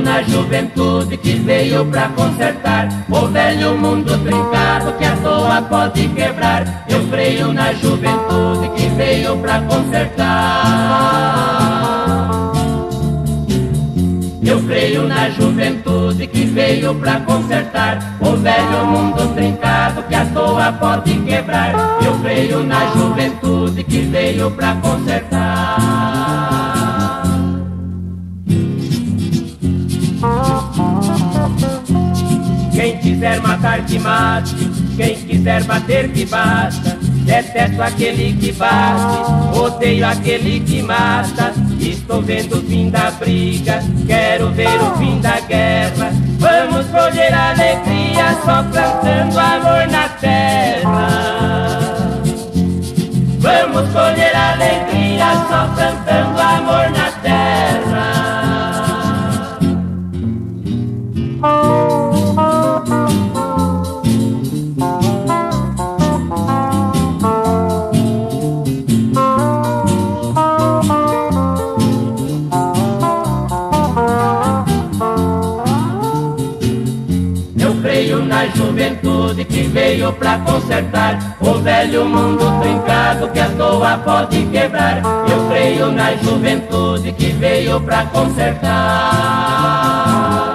na juventude que veio pra consertar o velho mundo trincado que à toa pode quebrar. Eu creio na juventude que veio pra consertar. Eu creio na juventude que veio pra consertar o velho mundo trincado que à toa pode quebrar. Eu creio na juventude que veio pra consertar. Quem quiser matar que mate, quem quiser bater que bata. Detesto aquele que bate, odeio aquele que mata. Estou vendo o fim da briga, quero ver o fim da guerra. Vamos colher alegria só plantando amor na terra. Vamos colher alegria só plantando amor na terra. Na juventude que veio pra consertar o velho mundo trincado que à toa pode quebrar. Eu creio na juventude que veio pra consertar.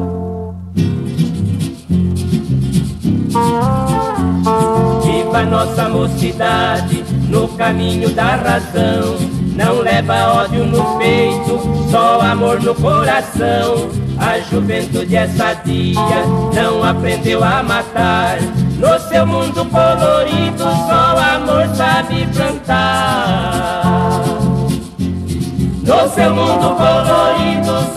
Viva nossa mocidade no caminho da razão. Não leva ódio no peito, só amor no coração. A juventude é sadia, não aprendeu a matar. No seu mundo colorido, só amor sabe plantar. No seu mundo colorido,